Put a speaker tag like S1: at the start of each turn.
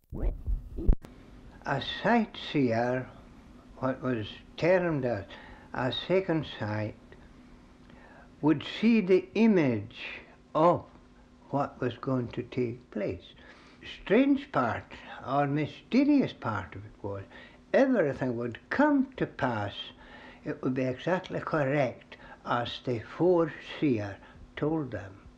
S1: A sightseer, what was termed as a second sight, would see the image of what was going to take place. Strange part, or mysterious part of it was, everything would come to pass. It would be exactly correct as the foreseer told them.